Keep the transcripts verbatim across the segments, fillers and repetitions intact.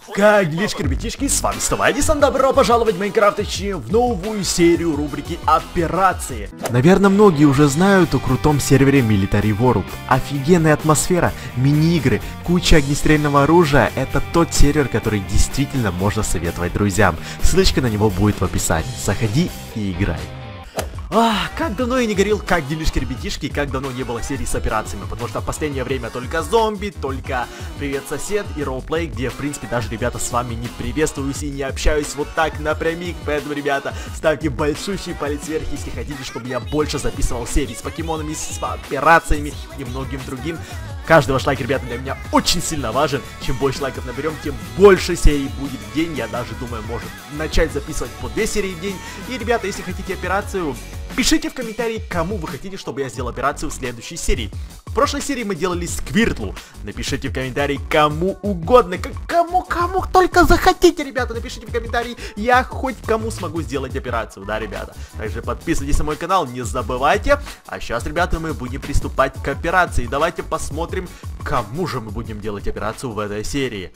Как делишки, ребятишки, с вами снова Эдисон, добро пожаловать в Майнкрафт, точнее, в новую серию рубрики Операции. Наверное, многие уже знают о крутом сервере Military World. Офигенная атмосфера, мини-игры, куча огнестрельного оружия. Это тот сервер, который действительно можно советовать друзьям. Ссылочка на него будет в описании. Заходи и играй. Ах, как давно я не говорил, как делишки, ребятишки, как давно не было серии с операциями, потому что в последнее время только зомби, только привет сосед и роуплей, где в принципе даже, ребята, с вами не приветствуюсь и не общаюсь вот так напрямик, поэтому, ребята, ставьте большущий палец вверх, если хотите, чтобы я больше записывал серии с покемонами, с операциями и многим другим. Каждый ваш лайк, ребята, для меня очень сильно важен. Чем больше лайков наберем, тем больше серий будет в день. Я даже думаю, может начать записывать по две серии в день. И, ребята, если хотите операцию, пишите в комментарии, кому вы хотите, чтобы я сделал операцию в следующей серии. В прошлой серии мы делали Сквиртлу. Напишите в комментарии кому угодно. Кому, кому только захотите, ребята. Напишите в комментарии, я хоть кому смогу сделать операцию, да, ребята. Также подписывайтесь на мой канал, не забывайте. А сейчас, ребята, мы будем приступать к операции. Давайте посмотрим, кому же мы будем делать операцию в этой серии.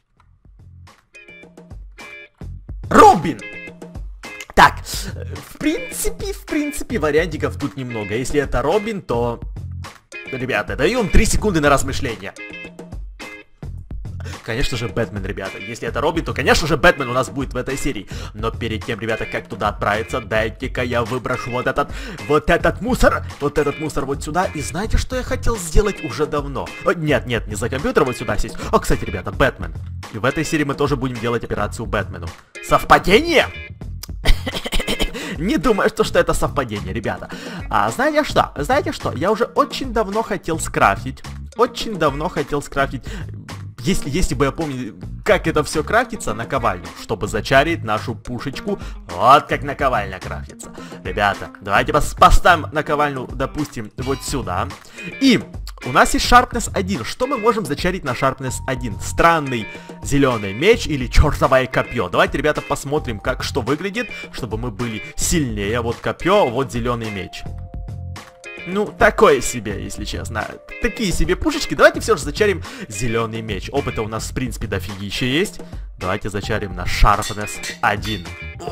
Робин! Так, в принципе, в принципе, вариантиков тут немного. Если это Робин, то... Ребята, даем три секунды на размышление. Конечно же, Бэтмен, ребята. Если это Робин, то, конечно же, Бэтмен у нас будет в этой серии. Но перед тем, ребята, как туда отправиться, дайте-ка я выброшу вот этот, вот этот мусор, вот этот мусор вот сюда. И знаете, что я хотел сделать уже давно? О, нет, нет, не за компьютер вот сюда сесть. О, кстати, ребята, Бэтмен. И в этой серии мы тоже будем делать операцию Бэтмену. Совпадение? Не думаю, что, что это совпадение, ребята. А знаете что? Знаете что? Я уже очень давно хотел скрафтить. Очень давно хотел скрафтить. Если, если бы я помню, как это все крафтится, наковальню, чтобы зачарить нашу пушечку. Вот как наковальня крафтится. Ребята, давайте поставим наковальню, допустим, вот сюда. И у нас есть Sharpness один. Что мы можем зачарить на Sharpness один? Странный зеленый меч или чертовое копье. Давайте, ребята, посмотрим, как что выглядит, чтобы мы были сильнее. Вот копье, вот зеленый меч. Ну, такое себе, если честно. Такие себе пушечки. Давайте все же зачарим зеленый меч. Опыта у нас, в принципе, дофигища есть. Давайте зачарим на Sharpness один.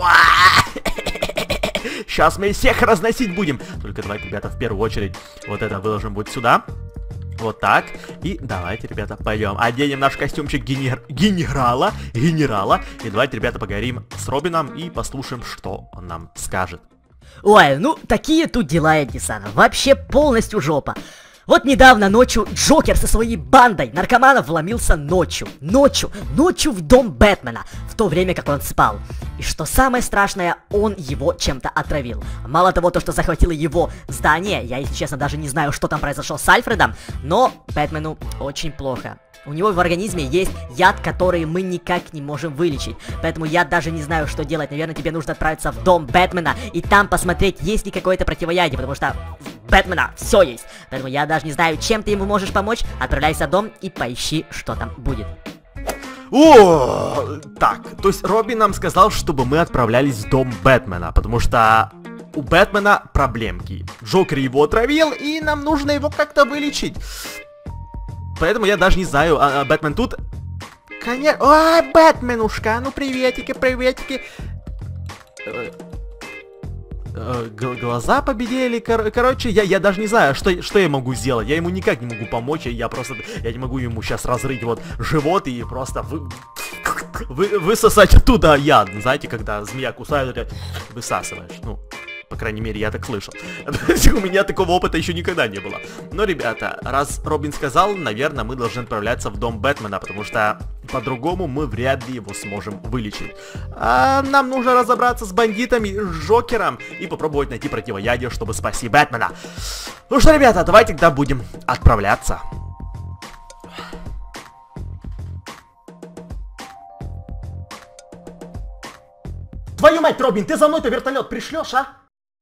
Сейчас мы всех разносить будем. Только давайте, ребята, в первую очередь вот это выложим вот сюда. Вот так. И давайте, ребята, пойдем. Оденем наш костюмчик генер... генерала. Генерала. И давайте, ребята, поговорим с Робином и послушаем, что он нам скажет. Ой, ну такие тут дела, Эдисон. Вообще полностью жопа. Вот недавно ночью Джокер со своей бандой наркоманов вломился ночью. Ночью. Ночью в дом Бэтмена. В то время, как он спал. И что самое страшное, он его чем-то отравил. Мало того, то, что захватило его здание, я, если честно, даже не знаю, что там произошло с Альфредом, но Бэтмену очень плохо. У него в организме есть яд, который мы никак не можем вылечить. Поэтому я даже не знаю, что делать. Наверное, тебе нужно отправиться в дом Бэтмена и там посмотреть, есть ли какое-то противоядие, потому что у Бэтмена все есть. Поэтому я даже не знаю, чем ты ему можешь помочь. Отправляйся в дом и поищи, что там будет. О, так, то есть Робин нам сказал, чтобы мы отправлялись в дом Бэтмена, потому что у Бэтмена проблемки. Джокер его отравил, и нам нужно его как-то вылечить. Поэтому я даже не знаю, а, а Бэтмен тут? Конечно. Ой, Бэтменушка, ну приветики, приветики. Э, э, глаза победили, кор короче, я, я даже не знаю, что, что я могу сделать. Я ему никак не могу помочь, я просто, я не могу ему сейчас разрыть вот живот и просто вы, вы, высосать оттуда яд. Знаете, когда змея кусает, высасываешь, ну... По крайней мере, я так слышал. У меня такого опыта еще никогда не было. Но, ребята, раз Робин сказал, наверное, мы должны отправляться в дом Бэтмена, потому что по-другому мы вряд ли его сможем вылечить. А нам нужно разобраться с бандитами, с Джокером и попробовать найти противоядие, чтобы спасти Бэтмена. Ну что, ребята, давайте тогда будем отправляться. Твою мать, Робин, ты за мной-то вертолет пришлешь, а?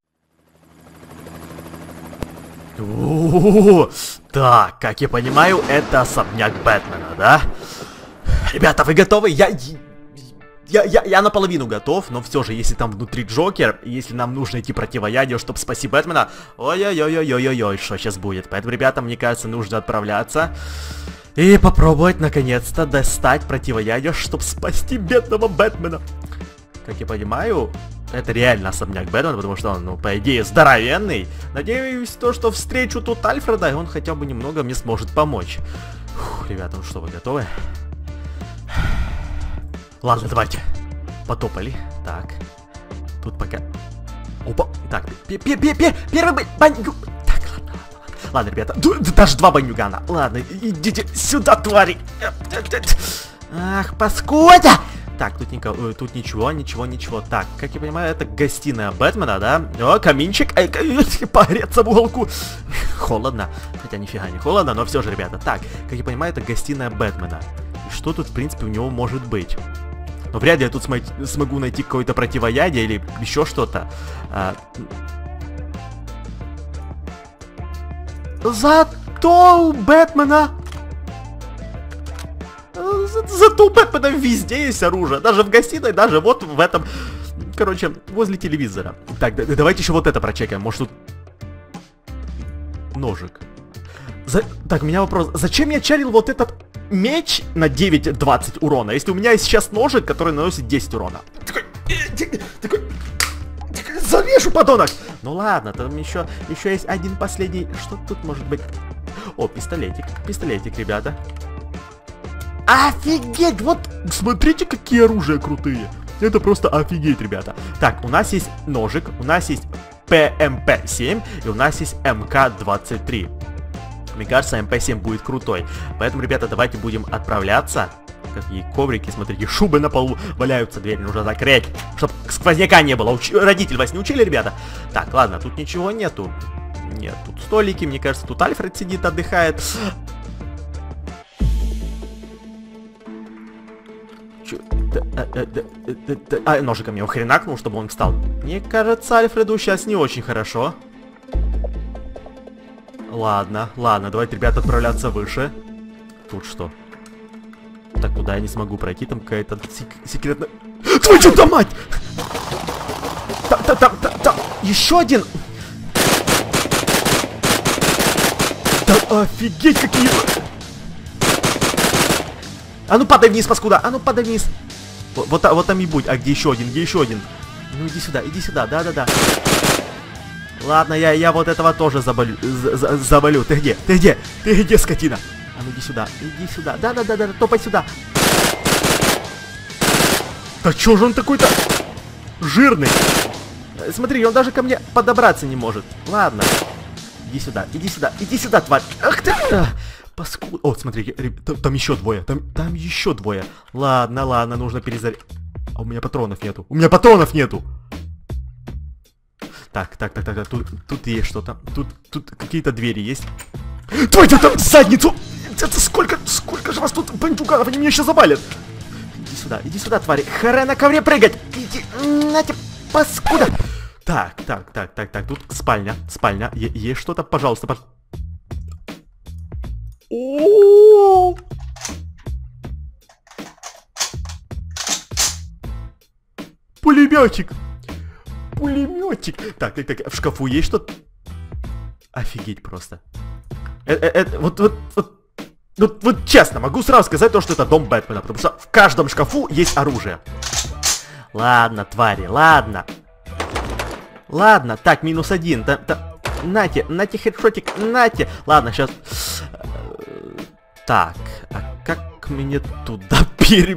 О-о-о-о. Так, как я понимаю, это особняк Бэтмена, да? Ребята, вы готовы? Я, я, я, я наполовину готов, но все же, если там внутри Джокер, если нам нужно идти противоядие, чтобы спасти Бэтмена, ой-ой-ой-ой-ой-ой, что сейчас будет? Поэтому, ребята, мне кажется, нужно отправляться. И попробовать наконец-то достать противоядие, чтобы спасти бедного Бэтмена. Как я понимаю, это реально особняк Бэтмена, потому что он, ну, по идее, здоровенный. Надеюсь, то, что встречу тут Альфреда, и он хотя бы немного мне сможет помочь. Фух, ребята, ну что, вы готовы? Ладно, давайте. Потопали. Так. Тут пока... Опа. Так, первый бандюк. Так, ладно, ладно, ладно. Ладно, ребята. Даже два бандюгана. Ладно, идите сюда, твари. Ах, паскуда! Так, тут, никого, тут ничего, ничего, ничего. Так, как я понимаю, это гостиная Бэтмена, да? О, каминчик. Ай, погреться в уголку. Холодно. Хотя нифига не холодно, но все же, ребята. Так, как я понимаю, это гостиная Бэтмена. И что тут, в принципе, у него может быть? Но вряд ли я тут см смогу найти какое-то противоядие или еще что-то. А... Зато у Бэтмена... За зато у Бэтмена везде есть оружие. Даже в гостиной, даже вот в этом... Короче, возле телевизора. Так, да, давайте еще вот это прочекаем. Может тут... Ножик. За... Так, у меня вопрос. Зачем я чарил вот этот... меч на девять-двадцать урона, если у меня есть сейчас ножик, который наносит десять урона. Такой, такой, такой, зарежу, подонок! Ну ладно, там еще, еще есть один последний. Что тут может быть? О, пистолетик, пистолетик, ребята. Офигеть, вот смотрите, какие оружия крутые. Это просто офигеть, ребята. Так, у нас есть ножик, у нас есть пэ эм пэ семь и у нас есть эм ка двадцать три. Мне кажется, эм пэ семь будет крутой. Поэтому, ребята, давайте будем отправляться. Какие коврики, смотрите, шубы на полу валяются, дверь нужно закрыть, чтобы сквозняка не было. Уч... Родители вас не учили, ребята? Так, ладно, тут ничего нету. Нет, тут столики, мне кажется, тут Альфред сидит, отдыхает. Чё? А, ножиком его хренакнул, чтобы он встал. Мне кажется, Альфреду сейчас не очень хорошо. Ладно, ладно, давайте, ребята, отправляться выше. Тут что? Так, куда я не смогу пройти, там какая-то сек секретная... Твою же мать! Там, там, там, там, там, еще один! Да офигеть, какие... А ну падай вниз, паскуда, а ну падай вниз! Вот, вот, вот там и будь, а где еще один, где еще один? Ну иди сюда, иди сюда, да-да-да. Ладно, я, я вот этого тоже заболю, за, заболю. Ты где? Ты где? Ты где, скотина? А ну иди сюда, иди сюда. Да-да-да-да, топай сюда. Да чё же он такой-то жирный? Смотри, он даже ко мне подобраться не может. Ладно. Иди сюда, иди сюда, иди сюда, тварь. Ах ты! Паскуд. О, смотри, там, там еще двое. Там, там еще двое. Ладно, ладно, нужно перезарядить. А у меня патронов нету. У меня патронов нету. Так, так, так, так, так, тут, тут есть что-то. Тут, тут какие-то двери есть. Твою там задницу! Это сколько, сколько же вас тут бандюганов, они меня еще завалят. Иди сюда, иди сюда, твари. Харе на ковре прыгать. Иди, на тебе, паскуда. Так, так, так, так, так, тут спальня, спальня. Е есть что-то, пожалуйста, пож... О-о-о! Пулеметик. Пулеметик. Так, так, так, в шкафу есть что-то? Офигеть просто. Это, это, вот, вот, вот, вот, вот честно, могу сразу сказать то, что это дом Бэтмена, потому что в каждом шкафу есть оружие. Ладно, твари, ладно. Ладно, так, минус один. Та, та, нате, нате хедшотик, нате. Ладно, сейчас... Так, а как мне туда пере...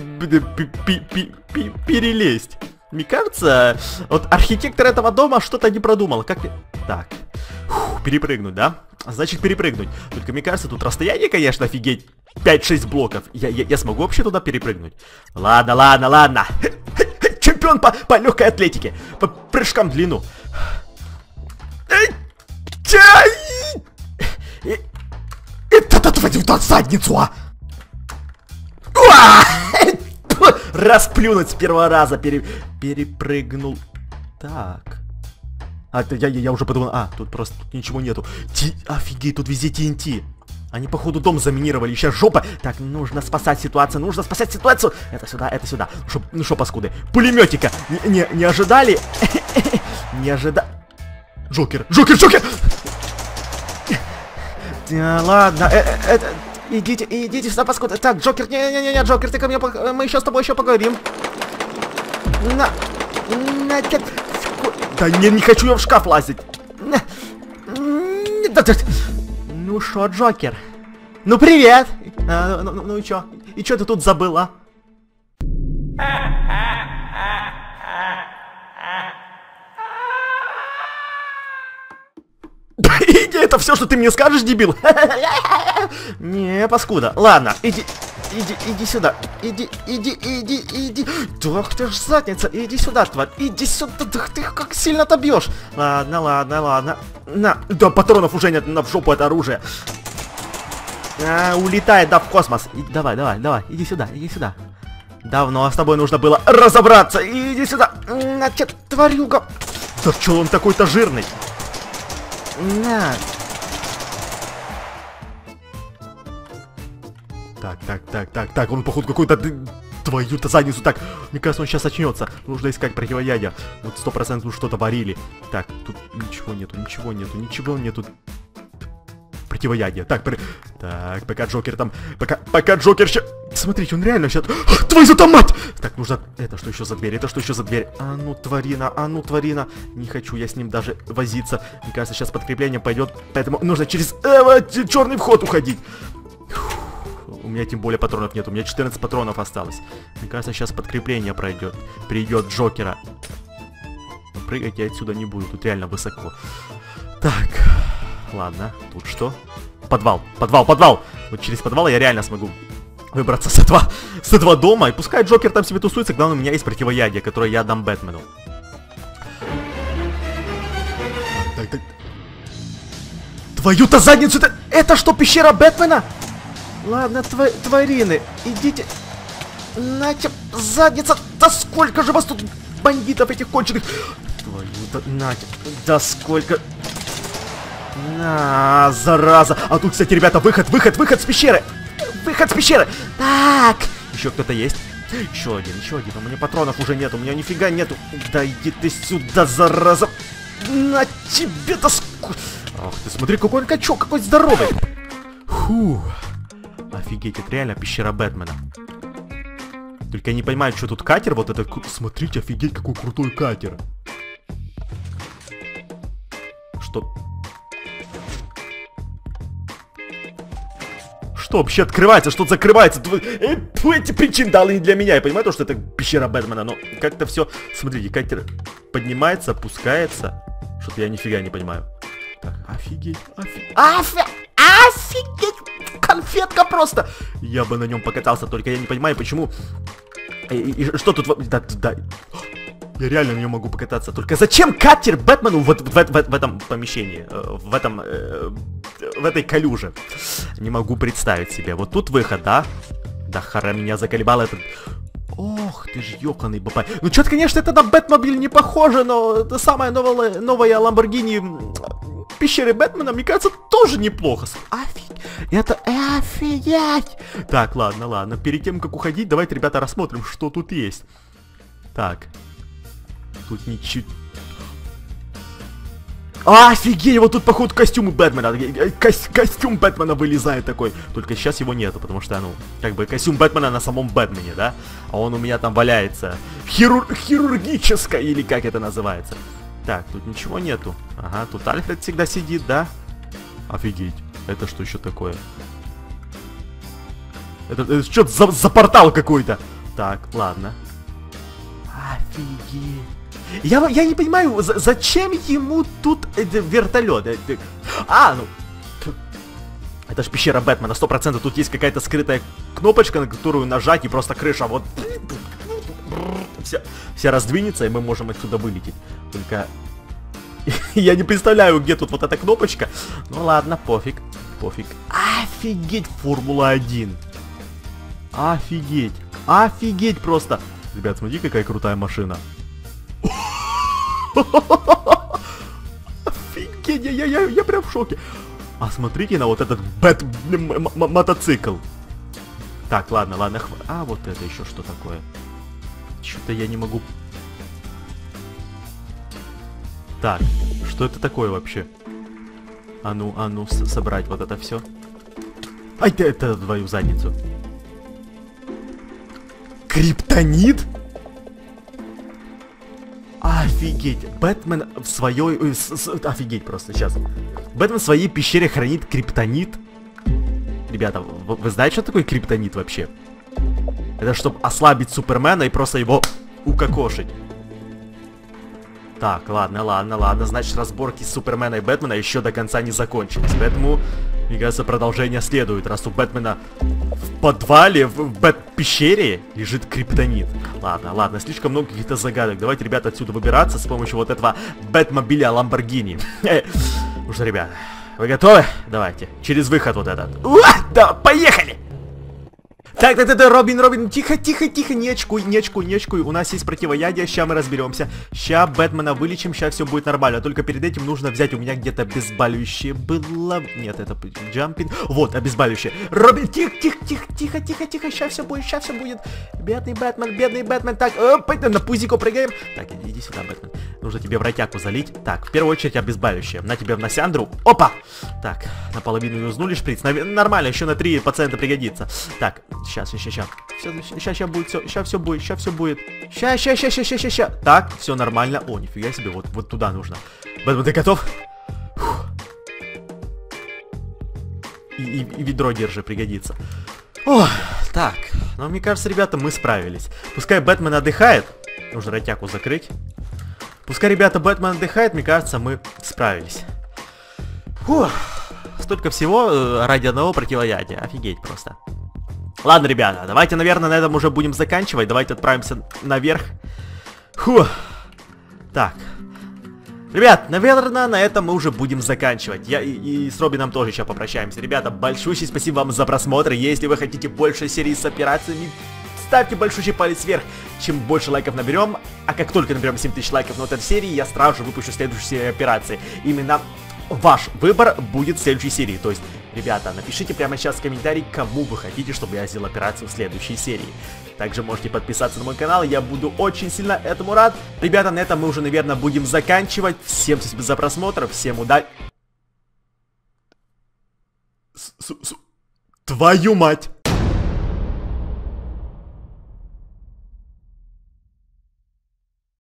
перелезть? Мне кажется, вот архитектор этого дома что-то не продумал. Как... Так, фух, перепрыгнуть, да? Значит, перепрыгнуть. Только мне кажется, тут расстояние, конечно, офигеть. пять-шесть блоков. Я, я, я смогу вообще туда перепрыгнуть? Ладно, ладно, ладно. Чемпион по, по легкой атлетике. По прыжкам в длину. Это твою задницу, а! Расплюнуть с первого раза, пере... перепрыгнул. Так. А, это я, я, я уже подумал, а, тут просто тут ничего нету. Ти... Офигеть, тут везде ти эн ти. Они, походу, дом заминировали, сейчас жопа. Так, нужно спасать ситуацию, нужно спасать ситуацию. Это сюда, это сюда. Шо, ну что, паскуды? Пулеметика. Не, не, не ожидали? Не ожидали. Джокер, Джокер, Джокер! Да, ладно, это... Идите, идите сюда, паскуда. Так, Джокер, не-не-не, Джокер, ты ко мне, мы еще с тобой еще поговорим. На, на, да не, не хочу я в шкаф лазить. Ну шо, Джокер? Ну привет! А, ну, ну, ну и чё? И чё ты тут забыла? Иди, это все, что ты мне скажешь, дебил? Не, паскуда. Ладно, иди, иди, иди сюда. Иди, иди, иди, иди. Ах ты ж задница. Иди сюда, тварь. Иди сюда. Ты как сильно-то бьешь. Ладно, ладно, ладно. На, да патронов уже нет, на в жопу это оружие. А, улетает, да, в космос. И, давай, давай, давай, иди сюда, иди сюда. Давно с тобой нужно было разобраться. Иди сюда. Значит, тварюга. Да чё он такой-то жирный? На. Так, так, так, так, так, он походу какой-то... Твою-то задницу, так, мне кажется, он сейчас очнется. Нужно искать противоядие. Вот сто процентов что-то варили. Так, тут ничего нету, ничего нету, ничего нету. Противоядие. Так, при... так, пока Джокер там... Пока, пока Джокер сейчас... Смотрите, он реально сейчас... Твою-то мать! Так, нужно... Это что еще за дверь? Это что еще за дверь? А ну, тварина, а ну, тварина. Не хочу я с ним даже возиться. Мне кажется, сейчас подкрепление пойдет. Поэтому нужно через э, черный вход уходить. У меня тем более патронов нет. У меня четырнадцать патронов осталось. Мне кажется, сейчас подкрепление пройдет. Придет Джокера. Прыгать я отсюда не буду. Тут реально высоко. Так... Ладно, тут что? Подвал, подвал, подвал! Вот через подвал я реально смогу выбраться с этого, с этого дома. И пускай Джокер там себе тусуется, главное, у меня есть противоядие, которое я дам Бэтмену. Так, так. Твою-то задницу! Это, это что, пещера Бэтмена? Ладно, тва тварины, идите. Нате, задница! Да сколько же вас тут бандитов этих конченых! Твою-то, нате, да сколько... На, зараза. А тут, кстати, ребята, выход, выход, выход с пещеры. Выход с пещеры. Так. Еще кто-то есть? Еще один, еще один. У меня патронов уже нет, у меня нифига нету. Да иди ты сюда, зараза. На тебе-то ску... Ах ты, смотри, какой он качок, какой здоровый. Фу. Офигеть, это реально пещера Бэтмена. Только я не понимаю, что тут катер вот этот... Смотрите, офигеть, какой крутой катер. Что... Что вообще открывается, что закрывается? Эти причиндалы не для меня. Я понимаю, то, что это пещера Бэтмена, но как-то все... Смотрите, катер поднимается, опускается. Что-то я нифига не понимаю. Так, офигеть, офигеть. Офи... Офигеть! Конфетка просто! Я бы на нем покатался, только я не понимаю, почему... И, и, и что тут... Да, да... Я реально на нем могу покататься. Только зачем катер Бэтмену вот в, в, в, в этом помещении? В этом... Э, в этой калюже? Не могу представить себе. Вот тут выход, да? Да хара меня заколебал этот... Ох, ты ж ёканый бабай. Ну что-то, конечно, это на Бэтмобиль не похоже, но это самая новая, новая Ламборгини пещеры Бэтмена, мне кажется, тоже неплохо. Офигеть. Это офигеть. Так, ладно, ладно. Перед тем, как уходить, давайте, ребята, рассмотрим, что тут есть. Так. Тут ничего... Офигеть, вот тут, походу, костюмы Бэтмена. Ко костюм Бэтмена вылезает такой. Только сейчас его нету, потому что, ну, как бы костюм Бэтмена на самом Бэтмене, да? А он у меня там валяется. Хирур хирургическое, или как это называется. Так, тут ничего нету. Ага, тут Альфред всегда сидит, да? Офигеть. Это что еще такое? Это, это что за, за портал какой-то? Так, ладно. Офигеть. Я, я не понимаю, за, зачем ему тут э, вертолет? Э, э, а, ну... Это ж пещера Бэтмена, сто процентов тут есть какая-то скрытая кнопочка, на которую нажать, и просто крыша вот... Вся, вся раздвинется, и мы можем отсюда вылететь. Только... Я не представляю, где тут вот эта кнопочка. Ну ладно, пофиг, пофиг. Офигеть, Формула один. Офигеть, офигеть просто. Ребят, смотри, какая крутая машина. Офигеть, я, я, я прям в шоке. А смотрите на вот этот бэт мотоцикл. Так, ладно, ладно. Хв... А вот это еще что такое? Что-то я не могу. Так, что это такое вообще? А ну, а ну, собрать вот это все. Ай, ты это твою задницу. Криптонит? Офигеть. Бэтмен в своей... Э, с, с, офигеть просто, сейчас. Бэтмен в своей пещере хранит криптонит. Ребята, вы, вы знаете, что такое криптонит вообще? Это чтобы ослабить Супермена и просто его укокошить. Так, ладно, ладно, ладно. Значит, разборки Супермена и Бэтмена еще до конца не закончились. Поэтому, мне кажется, продолжение следует. Раз у Бэтмена в подвале, в, в Бэт-пещере лежит криптонит. Ладно, ладно, слишком много каких-то загадок. Давайте, ребята, отсюда выбираться с помощью вот этого Бэтмобиля Ламборгини. Ну что, ребята, вы готовы? Давайте. Через выход вот этот. Да, поехали! Так, так, так, так, Робин, Робин, тихо, тихо, тихо, не очкуй, не очкуй, не очкуй. У нас есть противоядие, ща мы разберемся. Ща Бэтмена вылечим, ща все будет нормально. Только перед этим нужно взять, у меня где-то обезболивающее было. Нет, это джампинг. Вот, обезболивающее. Робин, тихо, тихо, тихо, тихо, тихо, тихо, ща все будет, ща все будет. Бедный Бэтмен, бедный Бэтмен. Так, опа, на пузико прыгаем. Так, иди, иди сюда, Бэтмен. Нужно тебе в ротяку залить. Так, в первую очередь обезболивающее. На тебе в носяндру. Опа! Так, наполовину юзнули шприц. Нормально, еще на три пациента пригодится. Так, сейчас, сейчас, сейчас. Сейчас, сейчас будет все, сейчас все будет, сейчас все будет. Сейчас, сейчас, сейчас, сейчас, сейчас, сейчас. Так, все нормально. О, нифига себе, вот, вот туда нужно. Бэтмен, ты готов? И, и, и ведро держи, пригодится. О, так, ну мне кажется, ребята, мы справились. Пускай Бэтмен отдыхает. Нужно ротяку закрыть. Пускай, ребята, Бэтмен отдыхает, мне кажется, мы справились. Фух, столько всего э, ради одного противоядия. Офигеть просто. Ладно, ребята, давайте, наверное, на этом уже будем заканчивать. Давайте отправимся наверх. Фух. Так. Ребят, наверное, на этом мы уже будем заканчивать. Я и, и с Робином тоже сейчас попрощаемся. Ребята, большое спасибо вам за просмотр. Если вы хотите больше серии с операциями, ставьте большущий палец вверх. Чем больше лайков наберем, а как только наберем семь тысяч лайков на этой серии, я сразу же выпущу следующую серию операции. Именно ваш выбор будет в следующей серии. То есть, ребята, напишите прямо сейчас в комментарии, кому вы хотите, чтобы я сделал операцию в следующей серии. Также можете подписаться на мой канал, я буду очень сильно этому рад. Ребята, на этом мы уже, наверное, будем заканчивать. Всем спасибо за просмотр, всем удачи. Твою мать!